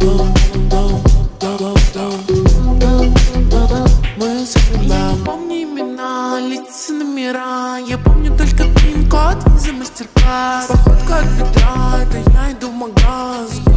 Мы запоминаем. Я не помню имена, лица, номера. Я помню только пин-код, виза, мастер-класс. Походка от бедра, это я иду в магаз.